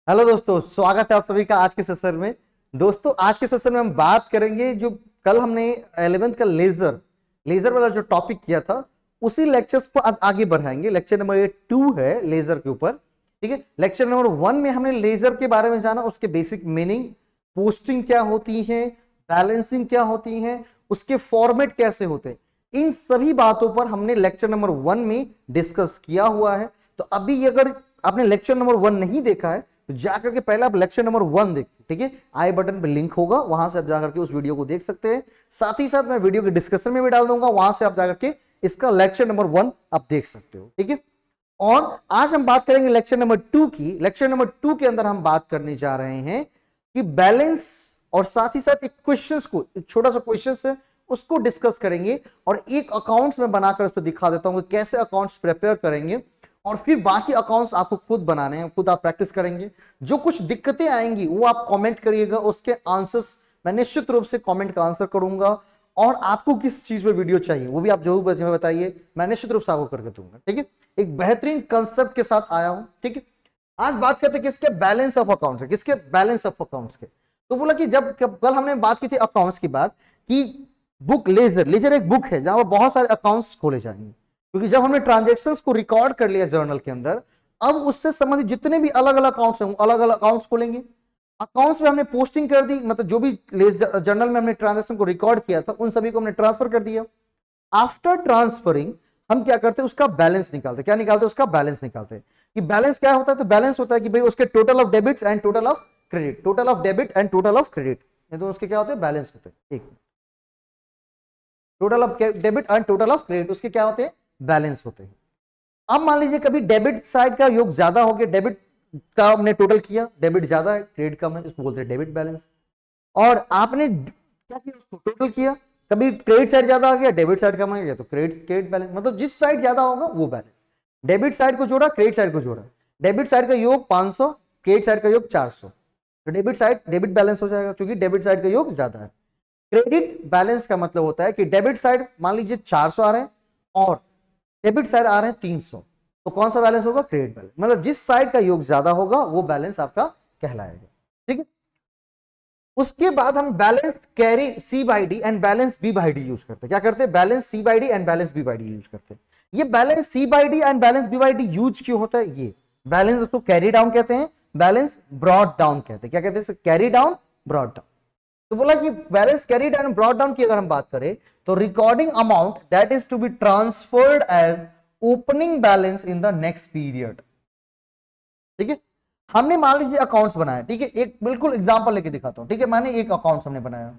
Hello दोस्तों, स्वागत है आप सभी का आज के सेशन में। दोस्तों, आज के सेशन में हम बात करेंगे जो कल हमने 11th का लेजर वाला जो टॉपिक किया था, उसी लेक्चर्स को आज आगे बढ़ाएंगे। लेक्चर नंबर 2 है लेजर के ऊपर। ठीक है, लेक्चर नंबर 1 में हमने लेजर के बारे में जाना, उसके बेसिक मीनिंग, पोस्टिंग क्या होती है, बैलेंसिंग क्या होती है, उसके फॉर्मेट कैसे होते हैं, इन सभी बातों पर हमने लेक्चर नंबर 1 में डिस्कस किया हुआ है। तो अभी अगर आपने लेक्चर नंबर 1 नहीं देखा है तो जाकर के पहले आप लेक्चर नंबर 1 देखिए। ठीक है, आई बटन पे लिंक होगा, वहां से आप जाकर के उस वीडियो को देख सकते हैं। साथ ही साथ मैं वीडियो के डिस्क्रिप्शन में भी डाल दूंगा, वहां से आप जाकर के इसका लेक्चर नंबर 1 आप देख सकते हो। ठीक है, और आज हम बात करेंगे लेक्चर नंबर 2 की। लेक्चर नंबर 2 के अंदर हम बात करने जा रहे हैं कि बैलेंस, और साथ ही साथ एक क्वेश्चंस को, एक छोटा सा क्वेश्चंस है उसको डिस्कस करेंगे, और एक अकाउंट्स में बनाकर उसको दिखा देता हूं कि कैसे अकाउंट्स प्रिपेयर करेंगे, और फिर बाकी अकाउंट्स आपको खुद बनाने हैं, खुद आप प्रैक्टिस करेंगे। जो कुछ दिक्कतें आएंगी वो आप कमेंट करिएगा, उसके आंसर्स मैं निश्चित रूप से कमेंट का आंसर करूंगा, और आपको किस चीज पे वीडियो चाहिए वो भी आप जरूर बताइए, मैं निश्चित रूप से आपको करके दूंगा। ठीक है, एक बेहतरीन कंसेप्ट के साथ आया हूं। ठीक है, आज बात करते हैं किसके बैलेंस ऑफ अकाउंट्स है, किसके बैलेंस ऑफ अकाउंट्स के। तो बोला कि जब कल हमने बात की थी अकाउंट्स की बात, कि बुक लेजर एक बुक है जहां पर बहुत सारे अकाउंट्स खोले जाएंगे, क्योंकि जब हमने ट्रांजैक्शंस को रिकॉर्ड कर लिया जर्नल के अंदर, अब उससे संबंधित जितने भी अलग अलग अकाउंट्स हैं अलग अलग अकाउंट्स खोलेंगे। अकाउंट्स में हमने पोस्टिंग कर दी, मतलब जो भी जर्नल में हमने ट्रांजैक्शन को रिकॉर्ड किया था उन सभी को हमने ट्रांसफर कर दिया। आफ्टर ट्रांसफरिंग हम क्या करते हैं, उसका बैलेंस निकालते हैं। क्या निकालते हैं? उसका बैलेंस निकालते हैं। कि बैलेंस क्या होता है? तो बैलेंस होता है कि भाई उसके total of debits and total of credit, total of debit and total of credit, ये तो उसके क्या होते हैं? बैलेंस होते हैं। एक total of debit and total of credit, उसके क्या होते हैं? बैलेंस होते हैं। अब मान लीजिए कभी डेबिट साइड का योग ज्यादा हो गया, डेबिट का हमने टोटल किया, डेबिट ज्यादा है क्रेडिट कम है, इसको बोलते हैं डेबिट बैलेंस। और आपने क्या किया? उसको टोटल किया, कभी क्रेडिट साइड ज्यादा आ गया, डेबिट साइड कम आ गया, तो क्रेडिट बैलेंस, मतलब जिस साइड ज्यादा होगा वो बैलेंस। डेबिट साइड को जोड़ा, क्रेडिट साइड को जोड़ा, डेबिट साइड का योग 500, क्रेडिट साइड का योग 400, तो डेबिट बैलेंस हो जाएगा, क्योंकि डेबिट साइड का योग ज्यादा है। क्रेडिट बैलेंस का मतलब होता है कि डेबिट साइड मान लीजिए 400 आ रहे हैं और डेबिट साइड आ रहे हैं 300, तो कौन सा बैलेंस होगा? Credit balance. मतलब जिस साइड का योग ज्यादा होगा वो बैलेंस आपका कहलाएगा। ठीक है, उसके बाद हम balance carry C by D and balance B by D use करते हैं। क्या करते हैं? Balance C by D and balance B by D use करते हैं। ये balance C by D and balance B by D use क्यों होता है? ये बैलेंस उसको कैरी डाउन कहते हैं, बैलेंस ब्रॉड डाउन कहते हैं। क्या कहते हैं? Carry down, brought down. तो बोला कि balance carry down, brought down की अगर हम बात करें तो recording amount that is to be transferred as opening balance in the next period. ठीक है, हमने मान लीजिए अकाउंट्स बनाया। ठीक है, एक बिल्कुल एग्जांपल लेके दिखाता हूं। ठीक है, मैंने एक अकाउंट्स हमने बनाया।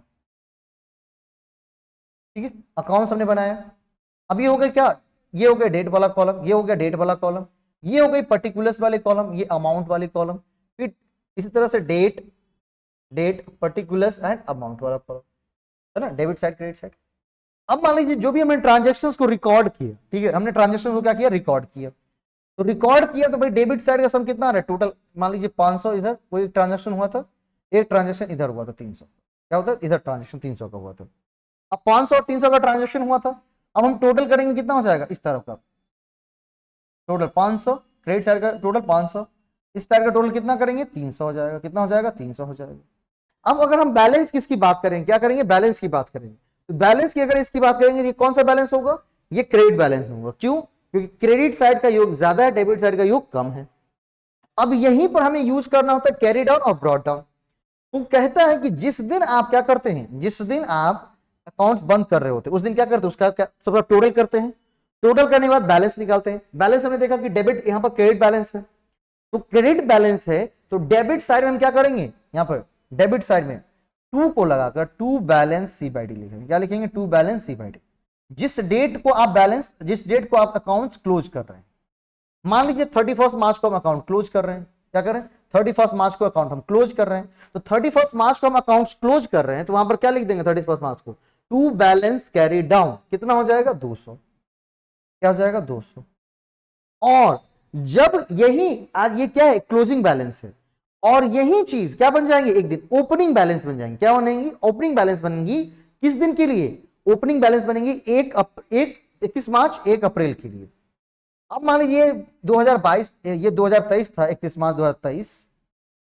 ठीक है, अकाउंट्स हमने बनाया। अब ये हो गया क्या? ये हो गया डेट वाला कॉलम, ये हो गया डेट वाला कॉलम, ये हो गई पर्टिकुलर्स वाले कॉलम, ये अमाउंट वाले कॉलम, फिर इसी तरह से डेट पर्टिकुलर्स एंड अमाउंट वाला कॉलम, है ना, डेबिट साइड क्रेडिट साइड। अब मान लीजिए जो भी हमने ट्रांजैक्शंस को रिकॉर्ड किया, ठीक है, हमने ट्रांजैक्शंस को क्या किया? रिकॉर्ड किया। तो रिकॉर्ड किया तो भाई डेबिट साइड का सम कितना आ रहा है? टोटल मान लीजिए 500 इधर कोई ट्रांजैक्शन हुआ था, एक ट्रांजैक्शन इधर हुआ था 300, क्या होता है? इधर ट्रांजैक्शन 300 का हुआ था। अब 500 और 300 का ट्रांजैक्शन हुआ था, अब हम टोटल करेंगे, कितना हो जाएगा? इस तरफ का टोटल 500, क्रेडिट साइड का टोटल 500, इस साइड का टोटल कितना करेंगे? 300 हो जाएगा। कितना हो जाएगा? 300 हो जाएगा। अब अगर हम बैलेंस किसकी बात करेंगे, क्या करेंगे? बैलेंस की बात करेंगे। तो बैलेंस की अगर इसकी बात करेंगे, ये कौन सा बैलेंस होगा? ये क्रेडिट बैलेंस होगा। क्यों? क्योंकि क्रेडिट साइड का योग ज्यादा है, डेबिट साइड का योग कम है। अब यहीं पर हमें यूज करना होता है कैरी डाउन और ब्रॉड डाउन। वो कहता है कि जिस दिन आप क्या करते हैं, जिस दिन आप अकाउंट्स बंद कर रहे होते हैं उस दिन क्या करते हैं? उसका क्या सबका टोटल करते हैं। टोटल करने के बाद बैलेंस निकालते हैं। बैलेंस हमने देखा कि डेबिट, यहां पर क्रेडिट बैलेंस है, तो क्रेडिट बैलेंस है तो डेबिट साइड में हम क्या करेंगे? यहां पर डेबिट साइड में 2 को लगाकर to balance C by D लिखेंगे। क्या लिखेंगे? To balance C by D. जिस डेट को आप अकाउंट्स क्लोज कर रहे हैं, मान लीजिए 31 मार्च को हम अकाउंट क्लोज कर रहे हैं, क्या करें? 31 मार्च को अकाउंट हम क्लोज कर रहे हैं, तो 31 मार्च को हम अकाउंट्स क्लोज कर रहे हैं, तो वहां पर क्या लिख देंगे? 31 मार्च को टू बैलेंस कैरी डाउन, कितना हो जाएगा? 200। क्या हो जाएगा? 200। और जब यही आज ये क्या है? क्लोजिंग बैलेंस है, और यही चीज क्या बन जाएंगे? एक दिन ओपनिंग बैलेंस बन जाएंगे। क्या बनेंगी? ओपनिंग बैलेंस बनेंगी। किस दिन के लिए? ओपनिंग बैलेंस बनेंगी 31 मार्च 1 अप्रैल के लिए। अब मान लीजिए 2022, ये 2023 था, 31 मार्च 2023,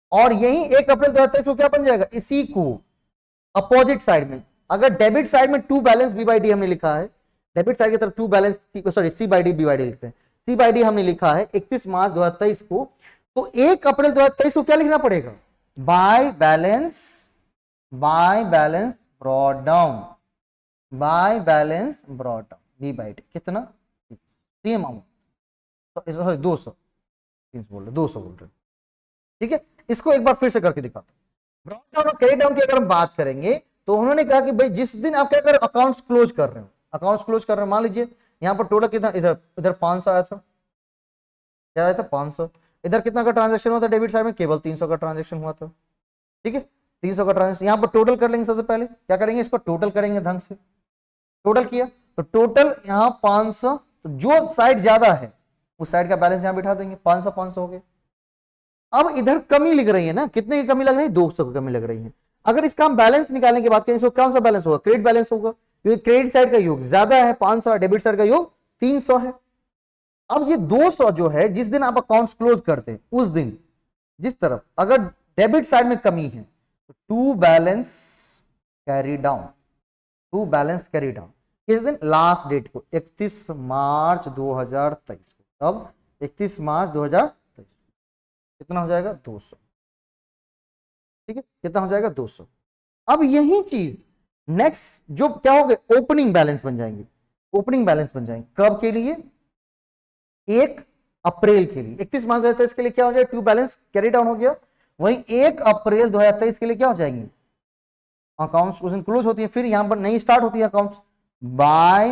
और यही 1 अप्रैल 2023 को क्या बन जाएगा, इसी को अपोजिट साइड में, अगर डेबिट साइड में to balance B by D हमने लिखा है, डेबिट साइड की तरफ to balance, sorry C by D B by D लिखते हैं, सी बाई डी हमने लिखा है 31 मार्च 2023 को, तो 1 अप्रैल 2023 को क्या लिखना पड़ेगा, by balance brought down, by balance brought down B by D, कितना सेम अमाउंट, सॉरी 200 बोल रहे 200 बोल रहे, ठीक है। इसको एक बार फिर से करके दिखाता हूं। ब्रॉट डाउन और क्रेडिट डाउन की अगर हम बात करेंगे तो उन्होंने कहा कि भाई जिस दिन आप क्या कर अकाउंट्स क्लोज कर रहे हो, अकाउंट्स क्लोज कर रहे हो, मान लीजिए यहाँ पर टोटल कितना, इधर 500 आया था, क्या आया था 500, इधर कितना का ट्रांजेक्शन हुआ था डेबिट साइड में, केवल 300 का ट्रांजेक्शन हुआ था, ठीक है, 300 का ट्रांजेक्शन। यहाँ पर टोटल कर लेंगे, सबसे पहले क्या करेंगे, इसको टोटल करेंगे ढंग से, टोटल किया तो टोटल यहाँ 500, तो जो साइड ज्यादा है उस साइड का बैलेंस यहाँ बिठा देंगे, 500 500 हो गए। अब इधर कमी लिख रही है ना, कितने की कमी लग रही है, 200 की कमी लग रही है। अगर इसका हम बैलेंस निकालने की बात करें, इसको कौन सा बैलेंस होगा, क्रेडिट बैलेंस होगा, क्योंकि क्रेडिट साइड का योग ज्यादा है 500, डेबिट साइड का योग 300 है। अब ये 200 जो है, जिस दिन आप अकाउंट्स क्लोज करते हैं उस दिन जिस तरफ अगर डेबिट साइड में कमी है तो to balance carry down, to balance carry down किस दिन, लास्ट डेट को 31 मार्च 2023 को, अब 31 मार्च 2023 कितना हो जाएगा 200, ठीक है, कितना हो जाएगा 200। अब यही चीज नेक्स्ट जो क्या हो गए, ओपनिंग बैलेंस बन जाएंगे, ओपनिंग बैलेंस बन जाएंगे कब के लिए, 1 अप्रैल के लिए, 31 मार्च 2023 के लिए क्या हो जाएगा, टू बैलेंस कैरी डाउन हो गया, वहीं 1 अप्रैल 2023 के लिए क्या हो जाएंगे, अकाउंट्स उस दिन क्लोज होती है, फिर यहां पर नई स्टार्ट होती है accounts, by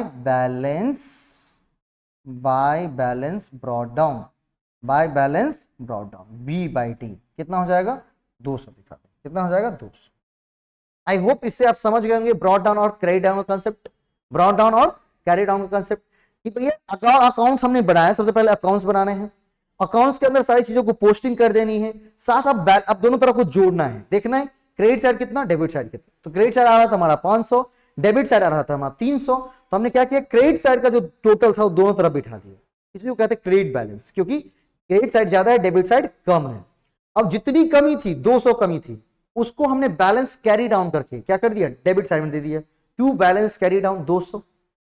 balance brought down, by balance brought down B by T, कितना हो जाएगा 200 दिखा दें, कितना हो जाएगा 200। आई होप इससे आप समझ गए होंगे ब्रॉट डाउन और कैरी डाउन का कंसेप्ट, ब्रॉट डाउन और कैरी डाउन का कंसेप्ट, कि भैया अकाउंट्स हमने बनाया, सबसे पहले अकाउंट्स बनाने हैं, अकाउंट्स के अंदर सारी चीजों को पोस्टिंग कर देनी है, साथ अब दोनों तरफ को जोड़ना है, देखना है क्रेडिट साइड कितना, डेबिट साइड कितना, तो क्रेडिट साइड आ रहा था हमारा 500, डेबिट साइड आ रहा था हमारा 300, तो हमने क्या किया, क्रेडिट साइड का जो टोटल था वो दोनों तरफ बिठा दिया, इसलिए कहते हैं क्रेडिट बैलेंस, क्योंकि क्रेडिट साइड ज्यादा है, डेबिट साइड कम है। अब जितनी कमी थी 200 कमी थी, उसको हमने बैलेंस कैरी डाउन करके क्या कर दिया, डेबिट साइड में दे दिया, टू बैलेंस कैरी डाउन 200।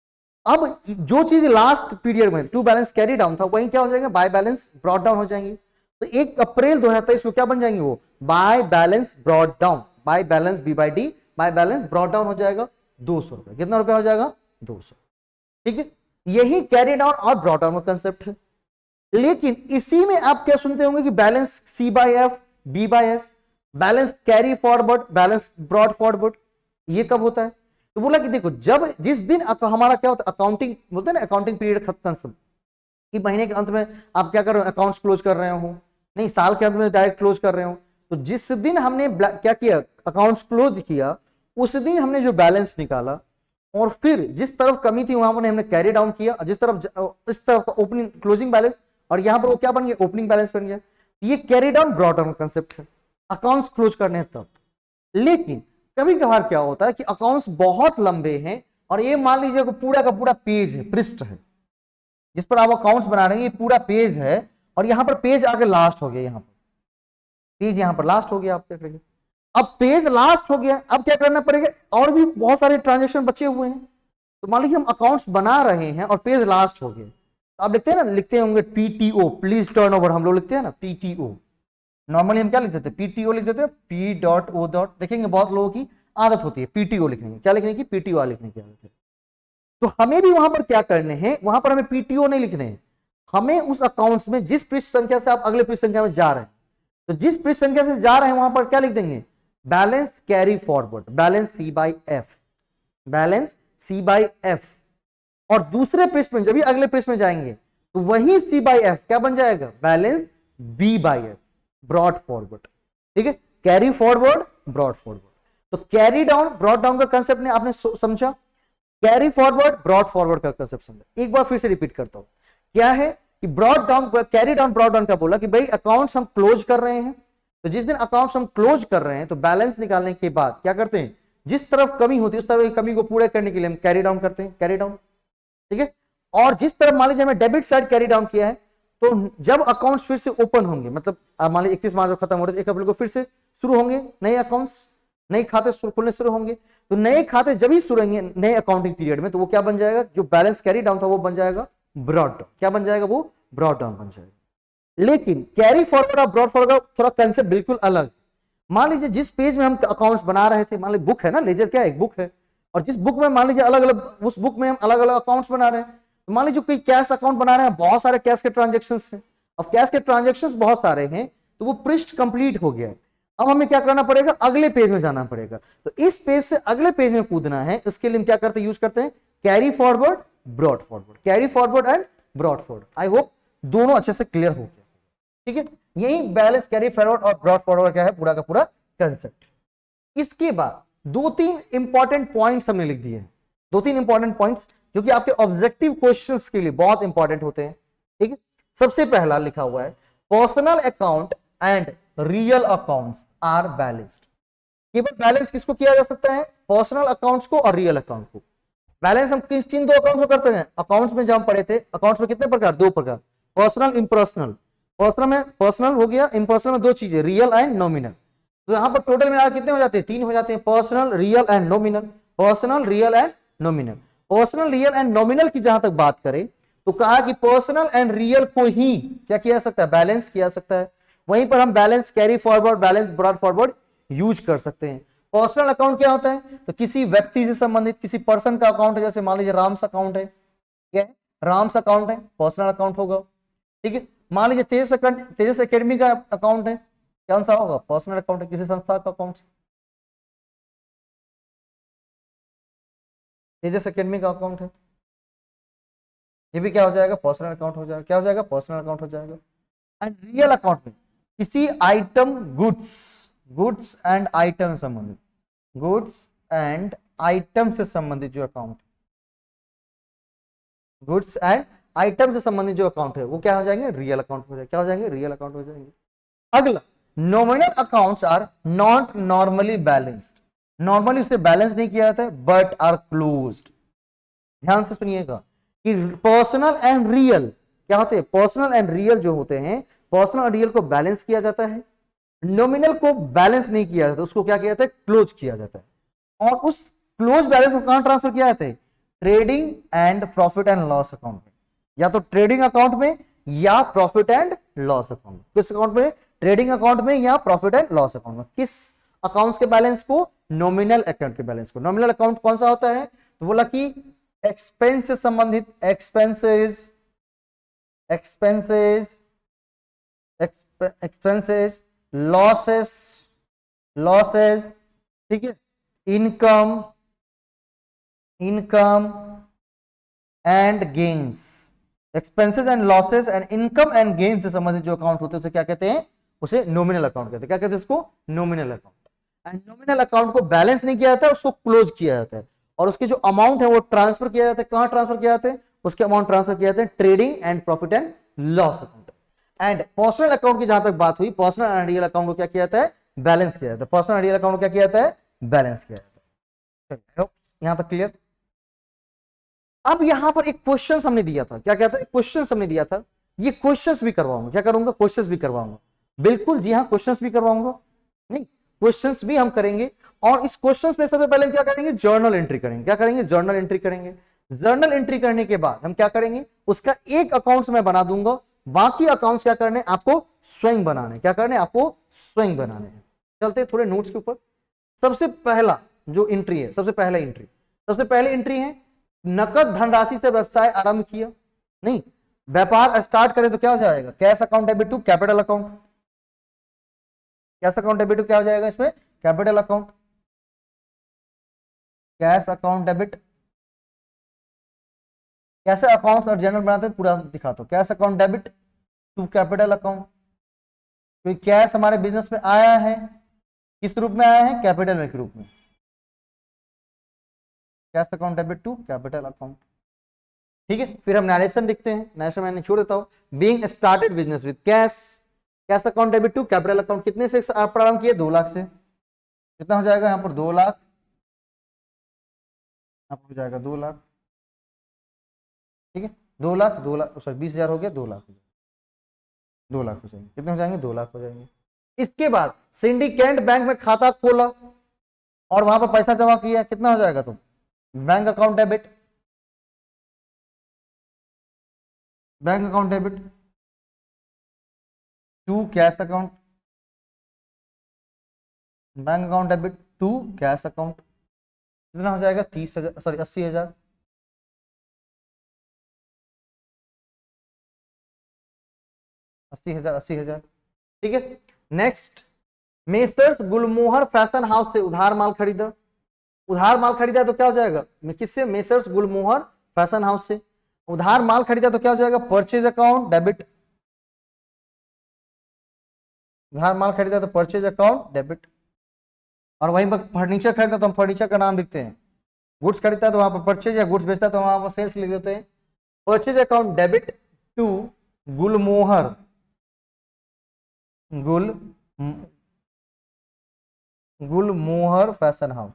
अब जो चीज लास्ट पीरियड में टू बैलेंस कैरी डाउन था वही क्या हो जाएगा, बाय बैलेंस ब्रॉट डाउन हो जाएंगे, तो 1 अप्रैल 2023 को क्या बन जाएंगे वो, by balance brought down, by balance B by D, by balance brought down हो जाएगा 200 रुपए, कितना रुपया हो जाएगा 200, ठीक है। यही कैरी डाउन और ब्रॉट डाउन का कंसेप्ट है। लेकिन इसी में आप क्या सुनते होंगे कि balance C by F, B by S, balance carry forward, balance brought forward, ये कब होता है, तो बोला कि देखो जब जिस दिन हमारा क्या होता है, अकाउंटिंग बोलते हैं ना, अकाउंटिंग पीरियड खत्म, सब कि महीने के अंत में आप क्या कर रहे हो, अकाउंट्स क्लोज कर रहे हो, नहीं साल के अंत में डायरेक्ट क्लोज कर रहे हो, तो जिस दिन हमने क्या किया, अकाउंट्स क्लोज किया, उस दिन हमने जो बैलेंस निकाला और फिर जिस तरफ कमी थी वहां पर हमने कैरी डाउन किया, जिस तरफ इस तरफ ओपनिंग क्लोजिंग बैलेंस, और यहां पर वो क्या बन गया, ओपनिंग बैलेंस बन गया। ये carry down brought down concept है, अकाउंट्स क्लोज करने हैं तब। लेकिन कभी कभार क्या होता है कि अकाउंट्स बहुत लंबे हैं और ये मान लीजिए कि पूरा का पूरा पेज है, पृष्ठ है जिस पर आप अकाउंट्स बना रहे हैं, ये पूरा पेज है और यहां पर पेज आगे लास्ट हो गया, यहां पर पेज यहां पर लास्ट हो गया, आप देख रहे हैं। अब पेज लास्ट हो गया, अब क्या करना पड़ेगा, और भी बहुत सारे ट्रांजेक्शन बचे हुए हैं, तो मान लीजिए हम अकाउंट्स बना रहे हैं और पेज लास्ट हो गया, तो आप लिखते हैं ना, लिखते होंगे पीटीओ, प्लीज टर्न ओवर, हम लोग लिखते हैं ना पीटीओ, नॉर्मली हम क्या लिख देते हैं, पीटीओ लिख देते हैं, पी डॉट ओ डॉट, देखेंगे बहुत लोगों की आदत होती है पीटीओ लिखने की, क्या लिखने की, पीटीओ लिखने की आदत है। तो हमें भी वहां पर क्या करने हैं, वहां पर हमें पीटीओ नहीं लिखने हैं, हमें उस अकाउंट्स में जिस पृष्ठ संख्या से आप अगले पृष्ठ संख्या में जा रहे हैं, तो जिस पृष्ठ संख्या से जा रहे हैं वहां पर क्या लिख देंगे, balance carry forward, balance C by F, balance C by F, और दूसरे पृष्ठ में जब भी अगले पृष्ठ में जाएंगे तो वही सी बाई एफ क्या बन जाएगा, balance B by F, brought forward, ठीक है, कैरी फॉरवर्ड ब्रॉड फॉरवर्ड। तो कैरी डाउन ब्रॉड डाउन का कंसेप्ट ने आपने समझा, कैरी फॉरवर्ड ब्रॉड फॉरवर्ड का कंसेप्ट समझा। एक बार फिर से रिपीट करता हूं, क्या है कि brought down, carry down brought down का बोला कि भाई अकाउंट्स हम क्लोज कर रहे हैं, तो जिस दिन अकाउंट्स हम क्लोज कर रहे हैं तो बैलेंस निकालने के बाद क्या करते हैं, जिस तरफ कमी होती है उस तरफ की कमी को पूरा करने के लिए हम कैरी डाउन करते हैं, कैरी डाउन, ठीक है। और जिस तरफ मान लीजिए हमें डेबिट साइड कैरी डाउन किया है, तो जब अकाउंट्स फिर से ओपन होंगे, मतलब मान लीजिए 31 मार्च को खत्म हो रहे 1 अप्रैल को फिर से शुरू होंगे नए अकाउंट्स, नए खाते खुलने शुरू होंगे, तो नए खाते जब ही शुरू होंगे नए अकाउंटिंग पीरियड में, तो वो क्या बन जाएगा, जो बैलेंस कैरी डाउन था वो बन जाएगा ब्रॉड डाउन। क्या बन जाएगा, वो ब्रॉड डाउन बन जाएगा। लेकिन कैरी फॉरवर्ड और ब्रॉड फॉरवर्ड का थोड़ा कंसेप्ट बिल्कुल अलग। मान लीजिए जिस पेज में हम अकाउंट्स बना रहे थे, मान लीजिए बुक है ना, लेजर क्या है, एक बुक है, और जिस बुक में मान लीजिए अलग अलग, उस बुक में हम अलग अलग अकाउंट्स बना रहे हैं, तो मान लीजिए कोई कैश अकाउंट बना रहे हैं, बहुत सारे कैश के ट्रांजेक्शन हैं, अब कैश के ट्रांजेक्शन बहुत सारे हैं, तो वो पृष्ठ कंप्लीट हो गया है। अब हमें क्या करना पड़ेगा, अगले पेज में जाना पड़ेगा, तो इस पेज से अगले पेज में कूदना है, इसके लिए हम क्या करते हैं, यूज करते हैं carry forward brought forward, carry forward and brought forward. I hope दोनों अच्छे से क्लियर हो गया, ठीक है। यही बैलेंस कैरी फॉरवर्ड और ब्रॉड फॉरवर्ड क्या है, पूरा का पूरा कंसेप्ट। इसके बाद 2-3 इंपॉर्टेंट पॉइंट्स हमने लिख दिए हैं, 2-3 इंपॉर्टेंट पॉइंट्स जो कि आपके ऑब्जेक्टिव क्वेश्चंस के लिए बहुत इंपॉर्टेंट होते हैं, ठीक है। सबसे पहला लिखा हुआ है, personal account and real accounts are balanced. केवल बैलेंस किसको किया जा सकता है, पर्सनल अकाउंट्स को और रियल अकाउंट को। बैलेंस हम किन 2 अकाउंट्स में करते हैं, अकाउंट्स में जब हम पढ़े थे, अकाउंट्स में कितने प्रकार, 2 प्रकार, पर्सनल इम्पर्सनल। पर्सनल में पर्सनल हो गया, इम्पर्सनल में 2 चीजें, रियल एंड नॉमिनल। तो यहां पर टोटल मिला कितने हो जाते हैं, 3 हो जाते हैं, personal real and nominal, personal real and nominal. Personal real and nominal की जहां तक बात करें तो कहा कि पर्सनल एंड रियल को ही क्या किया जा सकता है, बैलेंस किया जा सकता है। वहीं पर हम balance carry forward, balance brought forward use कर सकते हैं। पर्सनल अकाउंट क्या होता है, तो किसी व्यक्ति से संबंधित किसी पर्सन का अकाउंट है, जैसे मान लीजिए राम्स अकाउंट है, क्या है, राम्स अकाउंट है, पर्सनल अकाउंट होगा, ठीक है। मान लीजिए तेजस एकेडमी का अकाउंट है, कौन सा होगा, पर्सनल अकाउंट है, किसी संस्था का अकाउंट, तेजस एकेडमी का अकाउंट है, ये भी क्या हो जाएगा, पर्सनल अकाउंट हो जाएगा, क्या हो जाएगा, पर्सनल अकाउंट हो जाएगा। एंड रियल अकाउंट में किसी आइटम, गुड्स एंड आइटम संबंधित, गुड्स एंड आइटम से संबंधित जो अकाउंट, गुड्स एंड आइटम से संबंधित जो अकाउंट है वो क्या हो जाएंगे, रियल अकाउंट हो जाएंगे, क्या हो जाएंगे, रियल अकाउंट हो जाएंगे। अगला, nominal accounts are not normally balanced, normally उसे बैलेंस नहीं किया जाता है, बट आर क्लोज्ड। ध्यान से सुनिएगा कि पर्सनल एंड रियल क्या होते हैं, पर्सनल एंड रियल जो होते हैं, पर्सनल और रियल को बैलेंस किया जाता है, नॉमिनल को बैलेंस नहीं किया जाता, उसको क्या किया जाता है, क्लोज किया जाता है। और उस क्लोज बैलेंस को कहां ट्रांसफर किया जाता है, trading and profit and loss account में, या तो ट्रेडिंग अकाउंट में या प्रॉफिट एंड लॉस अकाउंट में। किस अकाउंट में, ट्रेडिंग अकाउंट में या प्रॉफिट एंड लॉस अकाउंट में। किस अकाउंट्स के बैलेंस को, नॉमिनल अकाउंट के बैलेंस को। नॉमिनल अकाउंट कौन सा होता है, तो बोला कि एक्सपेंस से संबंधित, एक्सपेंसेस लॉसेस, ठीक है, income and gains, expenses and losses and income and gain से संबंधित जो अकाउंट होते हैं उसे क्या कहते हैं, उसे नॉमिनल अकाउंट कहते हैं। क्या कहते हैं उसको, nominal account. And nominal account को बैलेंस नहीं किया जाता है, उसको क्लोज किया जाता है, और उसके जो अमाउंट है वो ट्रांसफर किया जाता है, कहां ट्रांसफर किया जाता है, उसके अमाउंट ट्रांसफर किया जाता है trading and profit and loss account. And personal account की जहां तक बात हुई, पर्सनल एंड रियल अकाउंट को क्या किया जाता है, बैलेंस किया जाता है। पर्सनल एंड रियल अकाउंट को क्या किया जाता है, बैलेंस किया जाता है। यहां तक क्लियर। अब यहां पर एक क्वेश्चन हमने दिया था, क्या कहता है, क्वेश्चन हमने दिया था, ये क्वेश्चंस भी करवाऊंगा, क्या करूंगा, क्वेश्चंस भी करवाऊंगा, बिल्कुल जी हाँ, क्वेश्चंस भी करवाऊंगा, नहीं क्वेश्चंस भी हम करेंगे। और इस क्वेश्चंस में सबसे पहले हम क्या करेंगे, जर्नल एंट्री करेंगे। क्या करेंगे, जर्नल एंट्री करेंगे। जर्नल एंट्री करने के बाद हम क्या करेंगे, उसका एक अकाउंट्स मैं बना दूंगा, बाकी अकाउंट्स क्या करने, आपको स्वयं बनाने, क्या करने, आपको स्वयं बनाने हैं। चलते थोड़े नोट्स के ऊपर। सबसे पहला जो एंट्री है, सबसे पहली एंट्री है, नकद धनराशि से व्यवसाय आरंभ किया, नहीं व्यापार स्टार्ट करें तो क्या हो जाएगा, cash account debit to capital account, cash account debit to क्या हो जाएगा इसमें, capital account, cash account debit. कैसे अकाउंट और जनरल बनाते हैं पूरा दिखाता हूं। Cash account debit to capital account, क्योंकि कैश हमारे बिजनेस में आया है, किस रूप में आया है, कैपिटल में के रूप में। Cash account debit to capital account, ठीक है। फिर हम नरेशन लिखते हैं, नरेशन मैंने छोड़ देता हूं। Being started business with cash, cash account debit to capital account, कितने से आप प्रारंभ किए, 2 लाख से। कितना हो जाएगा यहाँ पर, 2 लाख, हो जाएगा 2 लाख, ठीक है। 2 लाख सॉरी 20,000 हो गया, 2 लाख। 2 लाख हो जाएंगे। कितने हो जाएंगे? 2 लाख हो जाएंगे। इसके बाद सिंडिकेट बैंक में खाता खोला और वहां पर पैसा जमा किया, कितना हो जाएगा? तो bank account debit, bank account debit to cash account, bank account debit to cash account. कितना हो जाएगा? 30,000, सॉरी 80,000। 80,000, 80,000। ठीक है। Next, messrs Gulmohar fashion house से उधार माल खरीदा। उधार माल खरीदा तो क्या हो जाएगा? किससे? मेसर्स गुलमोहर फैशन हाउस से। उधार माल खरीदा तो क्या हो जाएगा? Purchase account debit. उधार माल खरीदा तो परचेज अकाउंट डेबिट। और वहीं पर फर्नीचर खरीदा तो हम फर्नीचर का नाम लिखते हैं। गुड्स खरीदता है तो वहां पर परचेज, या गुड्स बेचता है तो वहां पर सेल्स लिख देते हैं। Purchase account debit to Gulmohar, Gulmohar fashion house.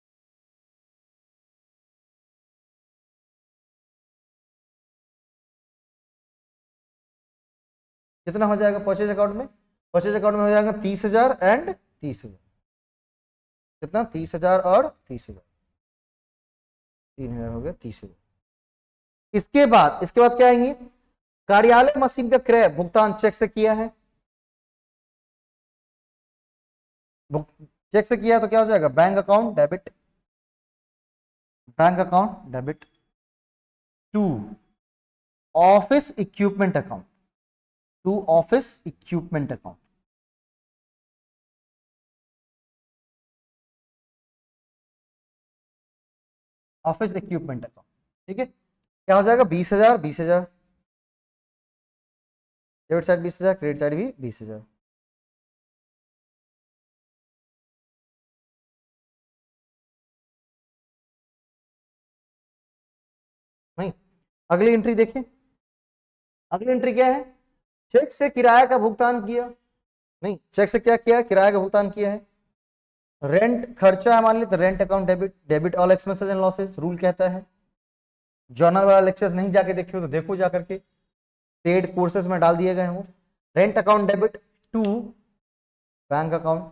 कितना हो जाएगा परचेज अकाउंट में? परचेज अकाउंट में हो जाएगा 30,000 एंड 30,000। कितना? 30,000 और 30,000, 3,000 हो गया, 30,000। इसके बाद क्या आएंगे? कार्यालय मशीन का क्रय भुगतान चेक से किया है। चेक से किया है तो क्या हो जाएगा? Bank account debit, bank account debit to office equipment account, to office equipment account. Office equipment account. ठीक है। क्या हो जाएगा? 20,000, 20,000। डेबिट साइड 20,000, क्रेडिट साइड भी 20,000। नहीं, अगली एंट्री देखिए। अगली एंट्री क्या है? चेक से किराया का भुगतान किया। नहीं, चेक से क्या किया? किराया का भुगतान किया है। रेंट खर्चा है मान ली तो rent account debit, debit all expenses and losses rule कहता है। जर्नल वाला लेक्चर्स नहीं जाके देखे हो तो देखो जाकर के, पेड कोर्सेज में डाल दिए गए हैं वो। Rent account debit to bank account,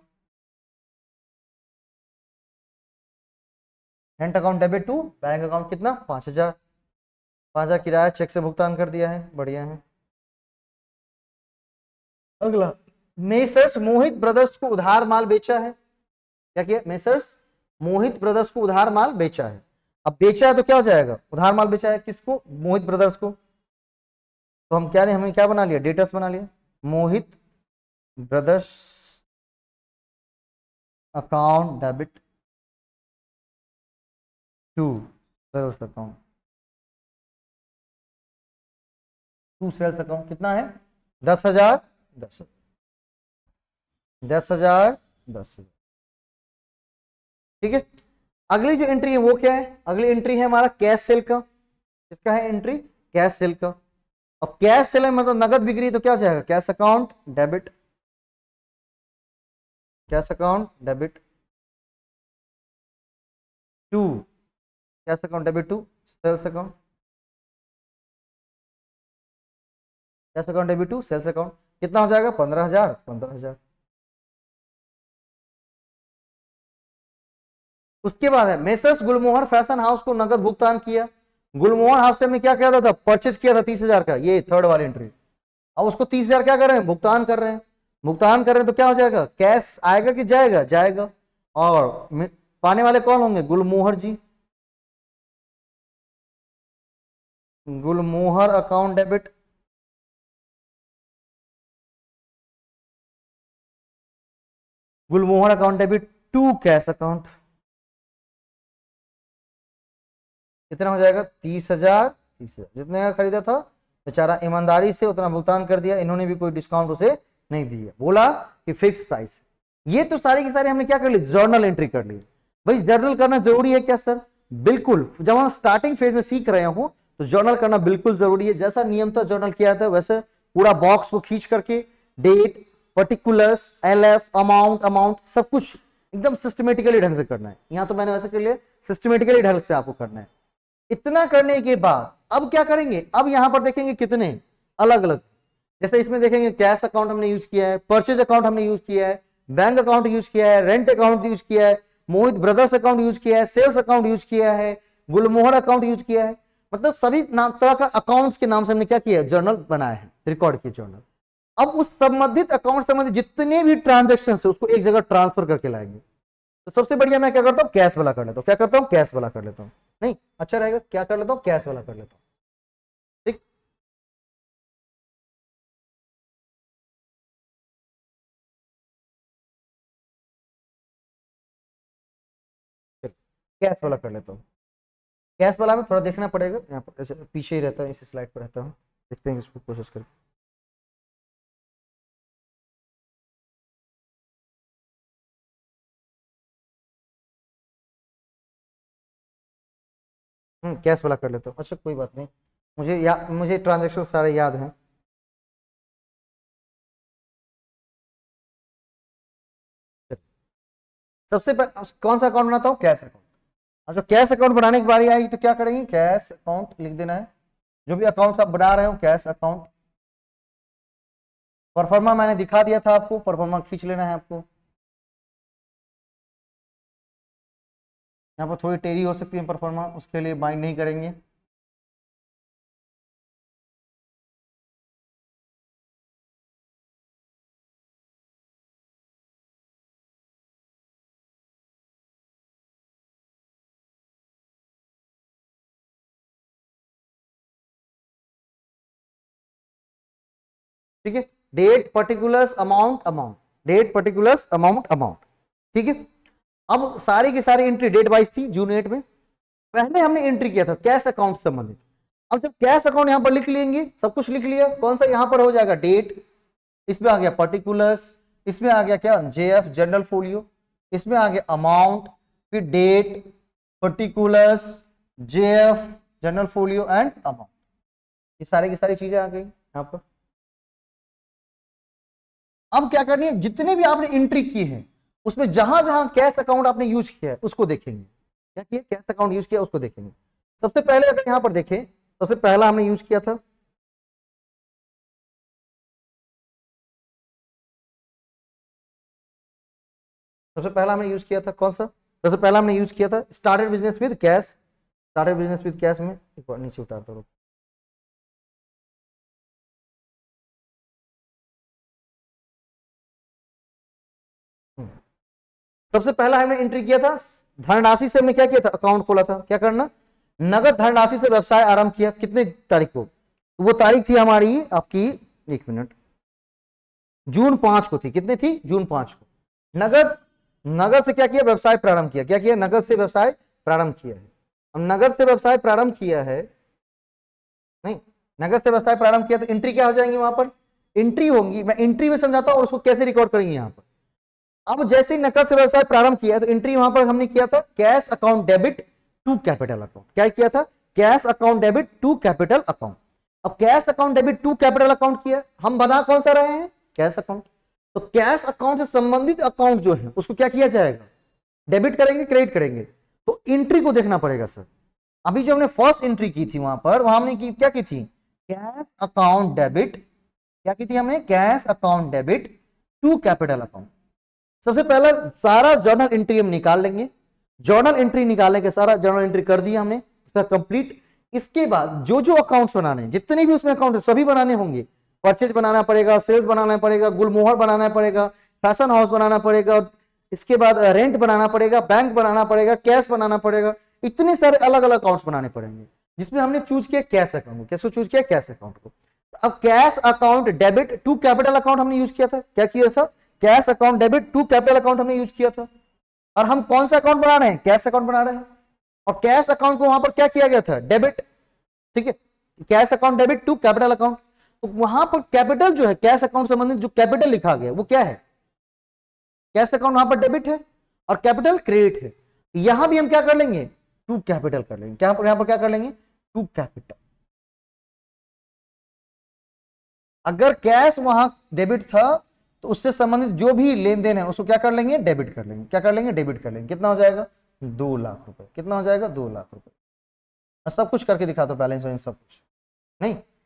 rent account debit to bank account. कितना? 5,000। 5,000 किराया चेक से भुगतान कर दिया है, बढ़िया है। अगला, मेसर्स मोहित ब्रदर्स को उधार माल बेचा है। क्या किया? मेसर्स मोहित ब्रदर्स को उधार माल बेचा है। अब बेचा है तो क्या हो जाएगा? उधार माल बेचा है। किसको? मोहित ब्रदर्स को। तो हम क्या, हमने क्या बना लिया? डेटर्स बना लिया। Mohit brothers account debit to sales account, to sales account. कितना है? 10,000, 10,000, 10,000, 10,000। ठीक है। अगली जो एंट्री है वो क्या है? अगली एंट्री है हमारा कैश सेल का। किसका है एंट्री? कैश सेल का। अब कैश सेल में मतलब नगद बिक्री तो क्या हो जाएगा? Cash account debit, cash account debit to, cash account debit to sales account, cash account debit to sales account. कितना हो जाएगा? 15,000, 15,000। उसके बाद है मेसर्स गुलमोहर फैशन हाउस को नगद भुगतान किया। गुलमोहर हाउस से हमने क्या किया था? परचेज किया था 30,000 का, ये थर्ड वाली एंट्री। अब उसको 30,000 क्या कर रहे हैं? भुगतान कर रहे हैं। भुगतान कर रहे हैं तो क्या हो जाएगा? कैश आएगा कि जाएगा? जाएगा। और पाने वाले कौन होंगे? Gulmohar ji. Gulmohar account debit, Gulmohar account debit to cash account. कितना हो जाएगा? 30,000, 30,000। जितने का खरीदा था बेचारा ईमानदारी से उतना भुगतान कर दिया, इन्होंने भी कोई डिस्काउंट उसे नहीं दिया, बोला कि फिक्स प्राइस। ये तो सारी की सारी हमने क्या कर ली? जर्नल एंट्री कर ली। भाई जर्नल करना जरूरी है क्या सर? बिल्कुल। जब हम स्टार्टिंग फेज में सीख रहे हो तो जर्नल करना बिल्कुल जरूरी है। जैसा नियम था जर्नल किया था वैसे पूरा बॉक्स को खींच करके date, particulars, LF, amount, amount सब कुछ एकदम सिस्टमेटिकली ढंग से करना है। यहां तो मैंने वैसे कर लिया, सिस्टमेटिकली ढंग से आपको करना है। इतना करने के बाद अब क्या करेंगे? अब यहां पर देखेंगे कितने अलग अलग, जैसे इसमें देखेंगे कैश अकाउंट हमने यूज किया है, परचेज अकाउंट हमने यूज किया है, बैंक अकाउंट यूज किया है, रेंट अकाउंट यूज किया है, मोहित ब्रदर्स अकाउंट यूज किया है, सेल्स अकाउंट यूज किया है, गुलमोहर अकाउंट यूज किया है। मतलब सभी तरह का अकाउंट्स के नाम से हमने क्या किया है, जर्नल बनाया है, रिकॉर्ड किया जर्नल। अब उस संबंधित अकाउंट संबंधित जितने भी ट्रांजेक्शन है उसको एक जगह ट्रांसफर करके लाएंगे। तो सबसे बढ़िया मैं क्या करता हूँ, कैश वाला कर लेता हूँ। क्या करता हूँ, कैश वाला कर लेता हूँ। नहीं अच्छा रहेगा, क्या कर लेता हूँ, कैश वाला कर लेता हूँ। ठीक, कैश वाला कर लेता हूँ। कैश वाला में थोड़ा देखना पड़ेगा, यहाँ पर ऐसे पीछे ही रहता है, इसी स्लाइड पर रहता हूँ। देखते हैं इसको कोशिश करके। कैश वाला कर लेता हूँ। अच्छा कोई बात नहीं, मुझे ट्रांजेक्शन सारे याद हैं। सबसे कौन सा अकाउंट बनाता हूँ, कैश अकाउंट। अब जो कैश अकाउंट बनाने की बारी आएगी तो क्या करेंगे, कैश अकाउंट लिख देना है। जो भी अकाउंट आप बना रहे हो, कैश अकाउंट। परफॉर्मा मैंने दिखा दिया था आपको, परफॉर्मा खींच लेना है आपको। यहाँ पर थोड़ी टेरी हो सकती है परफॉर्मा, उसके लिए माइंड नहीं करेंगे। ठीक है, date particulars amount amount, date particulars amount amount. ठीक है, अब सारी की सारी एंट्री डेट वाइज थी जून 8 में। पहले हमने एंट्री किया था कैश अकाउंट संबंधित। अब जब कैश अकाउंट यहां पर लिख लेंगे, सब कुछ लिख लिया, कौन सा यहां पर हो जाएगा, डेट, इसमें आ गया पर्टिकुलर्स, इसमें आ गया क्या, जेएफ जनरल फोलियो, इसमें आ गया अमाउंट, फिर date, particulars, JF journal folio and amount. ये सारी की सारी चीजें आ गई यहां पर। अब क्या करनी है, जितने भी आपने एंट्री की है उसमें जहां जहां कैश अकाउंट आपने यूज किया है उसको देखेंगे। क्या किया, कैश अकाउंट यूज किया उसको देखेंगे। सबसे पहले अगर यहां पर देखें, सबसे पहला हमने यूज किया था, सबसे पहला हमने यूज किया था कौन सा, सबसे पहला हमने यूज किया था started business with cash. Started business with cash में एक बार नीचे उतारता हूं। सबसे पहला हमने एंट्री किया था धनराशि से, हमने क्या किया था, अकाउंट खोला था। क्या करना, नगद धनराशि से व्यवसाय आरंभ किया, कितने तारीख को, वो तारीख थी हमारी आपकी, एक मिनट, जून 5 को थी। कितनी थी, जून 5 को। नगद, नगद से क्या किया, व्यवसाय प्रारंभ किया। क्या किया, नगद से व्यवसाय प्रारंभ किया है। अब नगद से व्यवसाय प्रारंभ किया है, नहीं, नगद से व्यवसाय प्रारंभ किया तो एंट्री क्या हो जाएंगी, वहां पर एंट्री होंगी। मैं एंट्री में समझाता हूं और उसको कैसे रिकॉर्ड करेंगे यहां पर। अब जैसे ही नकद से व्यवसाय प्रारंभ किया तो एंट्री वहां पर हमने किया था cash account debit to capital account. क्या किया था, cash account debit to capital account. अब cash account debit to capital account किया, हम बना कौन सा रहे हैं, कैश अकाउंट। तो कैश अकाउंट से संबंधित अकाउंट जो है उसको क्या किया जाएगा, डेबिट करेंगे, क्रेडिट करेंगे। तो एंट्री को देखना पड़ेगा सर। अभी जो हमने फर्स्ट एंट्री की थी वहां पर, वहां हमने क्या की थी, कैश अकाउंट डेबिट, क्या की थी हमने, cash account debit to capital account. सबसे पहला सारा जर्नल एंट्री हम निकाल लेंगे। जर्नल एंट्री निकालेंगे, सारा जर्नल एंट्री कर दिया हमने, उसका कंप्लीट। इसके बाद जो जो अकाउंट्स बनाने हैं, जितने भी उसमें अकाउंट सभी बनाने होंगे। परचेज बनाना पड़ेगा, सेल्स बनाना पड़ेगा, गुलमोहर बनाना पड़ेगा, फैशन हाउस बनाना पड़ेगा, इसके बाद रेंट बनाना पड़ेगा, बैंक बनाना पड़ेगा, कैश बनाना पड़ेगा। इतने सारे अलग अलग अकाउंट्स बनाने पड़ेंगे, जिसमें हमने चूज किया कैश अकाउंट। कैसे चूज किया, कैश अकाउंट को। अब cash account debit to capital account हमने यूज किया था। क्या किया था, cash account debit to capital account हमने यूज किया था। और हम कौन सा अकाउंट बना रहे हैं, कैश अकाउंट बना रहे हैं। और कैश अकाउंट को वहां पर क्या किया गया था, डेबिट। ठीक है, cash account debit to capital account. तो वहां पर कैपिटल जो है, कैश अकाउंट संबंधित जो कैपिटल लिखा गया वो क्या है, कैश अकाउंट वहां पर डेबिट है और कैपिटल क्रेडिट है। यहां भी हम क्या कर लेंगे, टू कैपिटल कर लेंगे। क्या यहां पर क्या कर लेंगे, टू कैपिटल। अगर कैश वहां डेबिट था तो उससे संबंधित जो भी लेन देन है उसको क्या कर लेंगे, डेबिट कर लेंगे। क्या कर लेंगे, डेबिट कर लेंगे। कितना हो जाएगा, 2 लाख रुपए। कितना हो जाएगा, 2 लाख रुपए। सब कुछ करके दिखा दो, बैलेंस वैलेंस सब कुछ नहीं।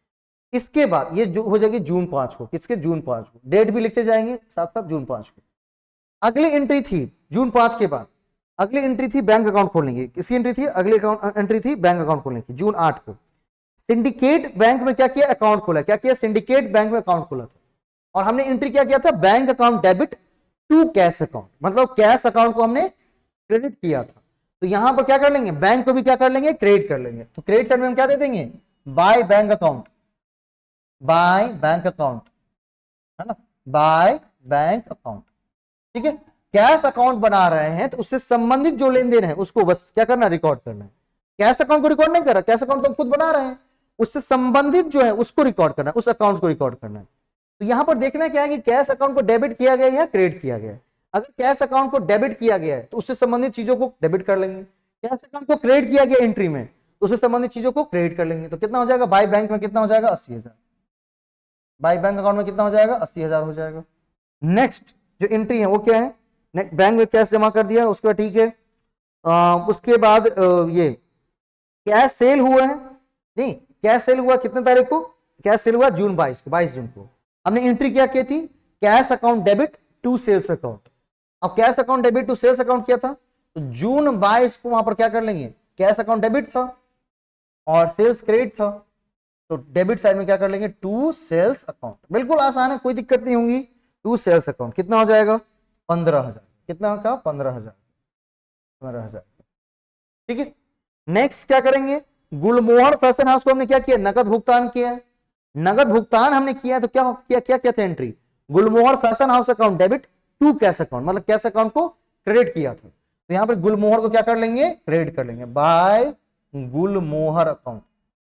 इसके बाद ये जो हो जाएगी जून 5 को, किसके, जून 5 को, डेट भी लिखते जाएंगे साथ साथ जून 5 को। अगली एंट्री थी जून 5 के बाद, अगली एंट्री थी बैंक अकाउंट खोलने की, किसकी एंट्री थी, अगली एंट्री थी बैंक अकाउंट खोलने की, जून 8 को। सिंडिकेट बैंक में क्या किया, अकाउंट खोला, क्या किया, सिंडिकेट बैंक में अकाउंट खोला था, और हमने एंट्री क्या किया था, bank account debit to cash account, मतलब कैश अकाउंट को हमने क्रेडिट किया था। तो यहां पर क्या कर लेंगे, बैंक को भी क्या कर लेंगे, क्रेडिट कर लेंगे। तो क्रेडिट साइड में हम क्या दे देंगे, by bank account, by bank account, है ना, बाय बैंक अकाउंट, ठीक है। कैश अकाउंट बना रहे हैं तो उससे संबंधित जो लेन देन है उसको बस क्या करना, रिकॉर्ड करना है। कैश अकाउंट को रिकॉर्ड नहीं कर रहा, कैश अकाउंट तो हम खुद बना रहे हैं, उससे संबंधित जो है उसको रिकॉर्ड करना है, उस अकाउंट को रिकॉर्ड करना है। तो यहां पर देखना क्या है कि कैश अकाउंट को डेबिट किया गया या क्रेडिट किया गया है। अगर कैश अकाउंट को डेबिट किया गया है तो उससे संबंधित चीजों को डेबिट कर लेंगे, कैश अकाउंट को क्रेडिट किया गया एंट्री में तो उससे संबंधित चीजों को क्रेडिट कर लेंगे। तो कितना हो जाएगा, बाय बैंक में कितना हो जाएगा, 80,000, बाय बैंक अकाउंट में कितना हो जाएगा, 80,000 हो जाएगा। नेक्स्ट जो एंट्री है वो क्या है, बैंक में कैश जमा कर दिया, उसके बाद ठीक है। उसके बाद ये कैश सेल हुआ है, नहीं कैश सेल हुआ कितने तारीख को, कैश सेल हुआ जून 22 को, 22 जून को। हमने एंट्री क्या की थी, cash account debit to sales account. अब cash account debit to sales account किया था तो जून 22 को वहां पर क्या कर लेंगे, कैश अकाउंट डेबिट था और सेल्स क्रेडिट था, तो डेबिट साइड में क्या कर लेंगे, टू सेल्स अकाउंट। बिल्कुल आसान है, कोई दिक्कत नहीं होगी। टू सेल्स अकाउंट कितना हो जाएगा, 15,000, कितना का, 15,000, 15,000, ठीक है। नेक्स्ट क्या करेंगे, गुलमोहर फैशन हाउस को हमने क्या किया, नकद भुगतान किया है, नगद भुगतान हमने किया है तो क्या किया, क्या क्या था entry, Gulmohar fashion house account debit to cash account, मतलब कैश अकाउंट को क्रेडिट किया था। तो यहां पर गुलमोहर को क्या कर लेंगे, क्रेडिट कर लेंगे, by Gulmohar account,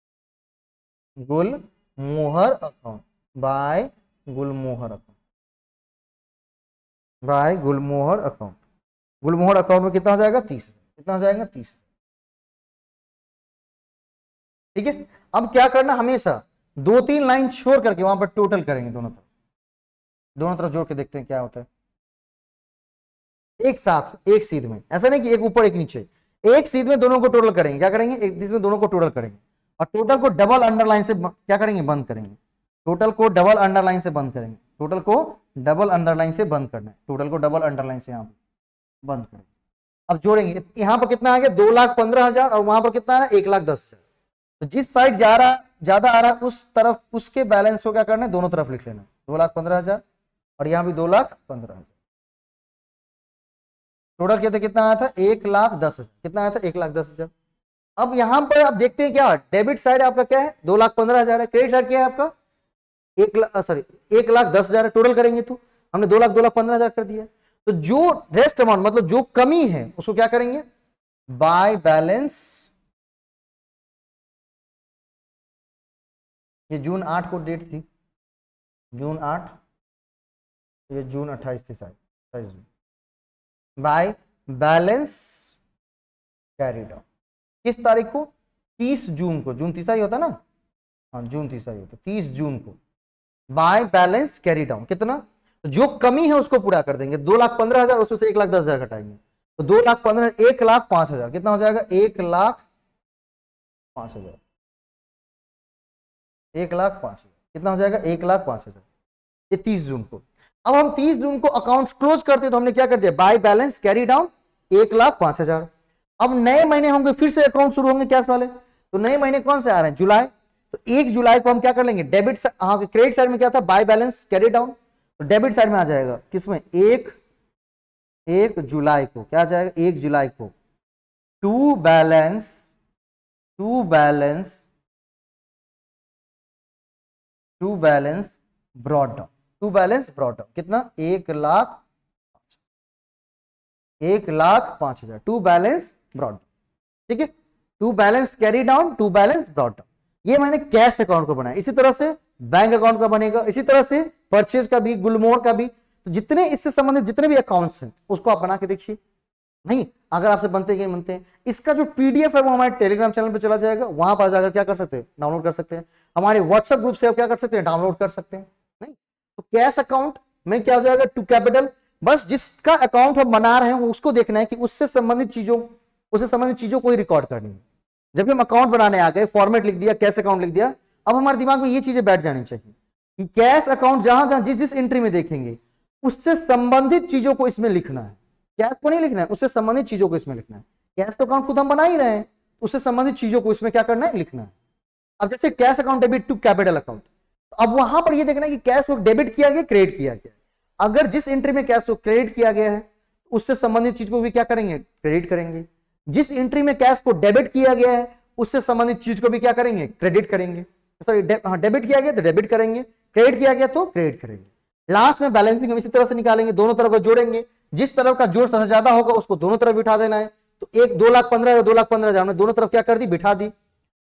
Gulmohar account, by Gulmohar account, by Gulmohar account. Gulmohar account में कितना हो जाएगा, 30, कितना हो जाएगा, 30, ठीक है। अब क्या करना, हमेशा 2-3 लाइन छोड़ करके वहां पर टोटल करेंगे, दोनों तरफ जोड़ के देखते हैं क्या होता है। एक साथ एक सीध में, ऐसा नहीं कि एक ऊपर एक नीचे, एक सीध में दोनों को टोटल करेंगे, क्या करेंगे, एक सीध में दोनों को टोटल करेंगे और टोटल को डबल अंडरलाइन से क्या करेंगे, बंद करेंगे, टोटल को डबल अंडरलाइन से बंद करेंगे, टोटल को डबल अंडरलाइन से बंद करना है, टोटल को डबल अंडरलाइन से यहां पर बंद करेंगे। अब जोड़ेंगे, यहां पर कितना आ गया, 2,15,000 और वहां पर कितना आ रहा है, 1,10,000। तो जिस साइड जा रहा ज्यादा आ रहा है उस तरफ उसके बैलेंस को क्या करना है, दोनों तरफ लिख लेना, 2,15,000 और यहां भी 2,15,000। टोटल कहते कितना आया था, 1,10,000, कितना आया था, 1,10,000। अब यहां पर आप देखते हैं क्या, डेबिट साइड आपका क्या है, 2,15,000 है, क्रेडिट साइड क्या है आपका 1,10,000 टोटल करेंगे तो हमने 2,15,000 कर दिया। तो जो रेस्ट अमाउंट मतलब जो कमी है उसको क्या करेंगे, बाय बैलेंस, ये जून 8 को डेट थी, जून 8, ये जून 28 थी शायद, 28 June, by balance carried out, किस तारीख को, 30 जून को, जून 30 ही होता ना, हाँ जून 30 ही होता, 30 जून को बाय बैलेंस कैरी डाउन। कितना, तो जो कमी है उसको पूरा कर देंगे, 2,15,000 उसमें से 1,10,000 घटाएंगे तो 2,15,000 1,05,000 कितना हो जाएगा, 1,05,000, 1,05,000 कितना हो जाएगा, 1,05,000, ये 30 जून को। अब हम 30 जून को अकाउंट क्लोज करते तो हमने क्या कर दिया, बाय बैलेंस कैरी डाउन 1,05,000। अब नए महीने होंगे, फिर से अकाउंट शुरू होंगे कैश वाले, तो नए महीने कौन से आ रहे हैं, जुलाई, तो 1 जुलाई को हम क्या कर लेंगे, डेबिट, हाँ क्रेडिट साइड में क्या था, बाय बैलेंस कैरी डाउन, तो डेबिट साइड में आ जाएगा किसमें, 1 जुलाई को क्या आ जाएगा, 1 जुलाई को to balance brought down, to balance brought down कितना, 1,05,000 टू बैलेंस ब्रॉड डाउन, ठीक है, to balance carry down, to balance brought down. ये मैंने कैश अकाउंट को बनाया, इसी तरह से बैंक अकाउंट का बनेगा, इसी तरह से परचेज का भी, गुलमोहर का भी, तो जितने इससे संबंधित जितने भी अकाउंट्स हैं उसको आप बना के देखिए। नहीं अगर आपसे बनते हैं कि नहीं बनते हैं, इसका जो पीडीएफ है वो हमारे टेलीग्राम चैनल पे चला जाएगा, वहां पर जाकर क्या कर सकते हैं, डाउनलोड कर सकते हैं, हमारे व्हाट्सएप ग्रुप से आप क्या कर सकते हैं, डाउनलोड कर सकते हैं। नहीं तो कैश अकाउंट में क्या हो जाएगा, टू कैपिटल, बस जिसका अकाउंट हम बना रहे हैं उसको देखना है कि उससे संबंधित चीजों को ही रिकॉर्ड करनी है। जब हम अकाउंट बनाने आ गए, फॉर्मेट लिख दिया, कैश अकाउंट लिख दिया, अब हमारे दिमाग में ये चीजें बैठ जानी चाहिए कि कैश अकाउंट जहां जहां जिस जिस एंट्री में देखेंगे उससे संबंधित चीजों को इसमें लिखना है, कैश को नहीं लिखना है, उससे संबंधित चीजों को इसमें लिखना है। कैश तो अकाउंट खुद हम बना ही रहे हैं, उससे संबंधित चीजों को इसमें क्या करना है, लिखना है। अब जैसे cash account debit to capital account, अब वहां पर ये देखना है कि कैश को डेबिट किया गया, क्रेडिट किया गया। अगर जिस एंट्री में कैश को क्रेडिट किया गया है उससे संबंधित चीज को भी क्या करेंगे, क्रेडिट करेंगे। जिस एंट्री में कैश को डेबिट किया गया है उससे संबंधित चीज को भी क्या करेंगे, क्रेडिट करेंगे। सॉरी डेबिट किया गया तो डेबिट करेंगे, क्रेडिट किया गया तो क्रेडिट करेंगे। लास्ट में बैलेंसिंग हम इसी तरह से निकालेंगे, दोनों तरफ को जोड़ेंगे, जिस तरफ का जोड़ सबसे ज्यादा होगा उसको दोनों तरफ बिठा देना है। तो एक 2,15,000 2,15,000 हमने दोनों तरफ क्या कर दी, बिठा दी।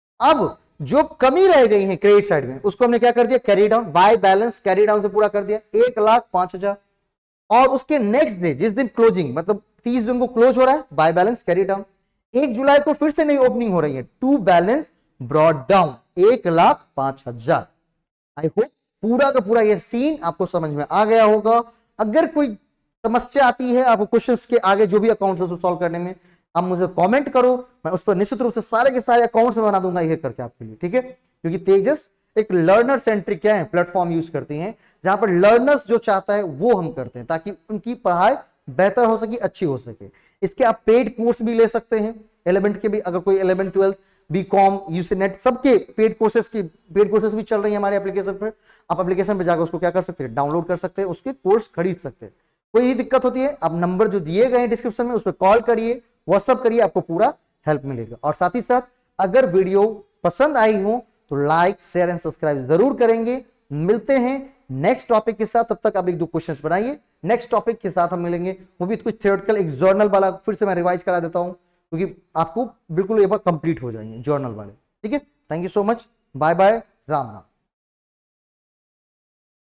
अब जो कमी रह गई है क्रेडिट साइड में उसको हमने क्या कर दिया, carry down, by balance carry down से पूरा कर दिया 1,05,000। और उसके नेक्स्ट डे जिस दिन क्लोजिंग मतलब 30 जून को क्लोज हो रहा है, बाय बैलेंस कैरी डाउन। 1 जुलाई को फिर से नई ओपनिंग हो रही है, to balance brought down 1,05,000। I hope पूरा का पूरा ये सीन आपको समझ में आ गया होगा। अगर कोई समस्या आती है आपको क्वेश्चंस के आगे जो भी अकाउंट्स है उसको सॉल्व करने में, आप मुझे कमेंट करो, मैं उस पर निश्चित रूप से सारे के सारे अकाउंट्स में बना दूंगा ये करके आपके लिए, ठीक है। क्योंकि तेजस एक लर्नर सेंट्रिक क्या है, प्लेटफॉर्म यूज करती हैं जहां पर लर्नर्स जो चाहता है वो हम करते हैं ताकि उनकी पढ़ाई बेहतर हो सके, अच्छी हो सके। इसके आप पेड कोर्स भी ले सकते हैं 11th के भी, अगर कोई 11th 12th B Com UGC NET सबके पेड कोर्सेस भी चल रही है हमारे एप्लीकेशन पर। आप एप्लीकेशन पे जाकर उसको क्या कर सकते हैं, डाउनलोड कर सकते हैं, उसके कोर्स खरीद सकते हैं। कोई ही दिक्कत होती है आप नंबर जो दिए गए हैं डिस्क्रिप्शन में उस पर कॉल करिए, व्हाट्सअप करिए, आपको पूरा हेल्प मिलेगा। और साथ ही साथ अगर वीडियो पसंद आई हो तो लाइक शेयर एंड सब्सक्राइब जरूर करेंगे। मिलते हैं नेक्स्ट टॉपिक के साथ, तब तक आप 1-2 क्वेश्चंस बनाइए। नेक्स्ट टॉपिक के साथ हम मिलेंगे, वो भी कुछ थ्योरेटिकल, एक जर्नल वाला फिर से मैं रिवाइज करा देता हूं क्योंकि आपको बिल्कुल एक बार कंप्लीट हो जाएंगे जर्नल वाले, ठीक है। Thank you so much, bye bye, Ram Ram.